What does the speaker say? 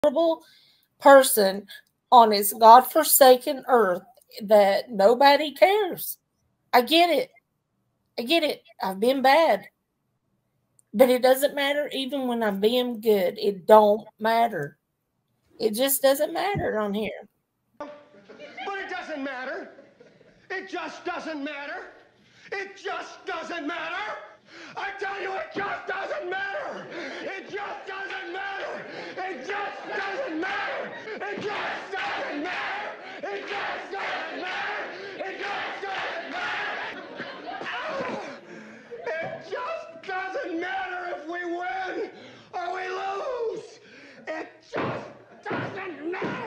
horrible person on this godforsaken earth that nobody cares. I get it. I get it. I've been bad. But it doesn't matter even when I'm being good. It don't matter. It just doesn't matter on here. But it doesn't matter. It just doesn't matter. It just doesn't matter. I tell you, it just doesn't matter. It just doesn't matter. It just doesn't matter. It just doesn't matter. It just doesn't matter. It just doesn't matter. It just doesn't matter if we win or we lose. It just doesn't matter.